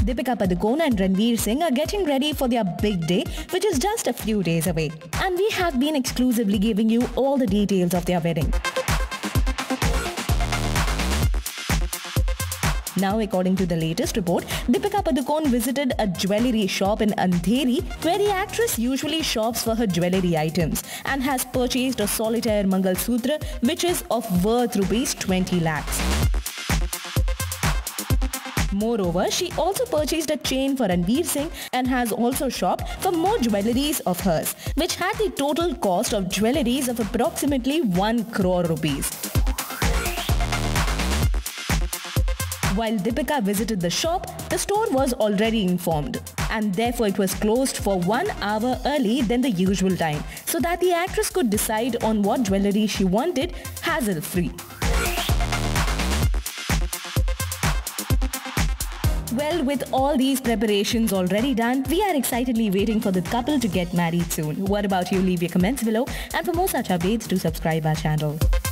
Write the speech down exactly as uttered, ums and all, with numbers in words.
Deepika Padukone and Ranveer Singh are getting ready for their big day, which is just a few days away. And we have been exclusively giving you all the details of their wedding. Now, according to the latest report, Deepika Padukone visited a jewellery shop in Andheri where the actress usually shops for her jewellery items and has purchased a solitaire Mangal Sutra which is of worth rupees twenty lakhs. Moreover, she also purchased a chain for Ranveer Singh and has also shopped for more jewelleries of hers, which had the total cost of jewelleries of approximately one crore rupees. While Deepika visited the shop, the store was already informed and therefore it was closed for one hour early than the usual time so that the actress could decide on what jewellery she wanted hassle-free. Well, with all these preparations already done, we are excitedly waiting for the couple to get married soon. What about you? Leave your comments below, and for more such updates, do subscribe our channel.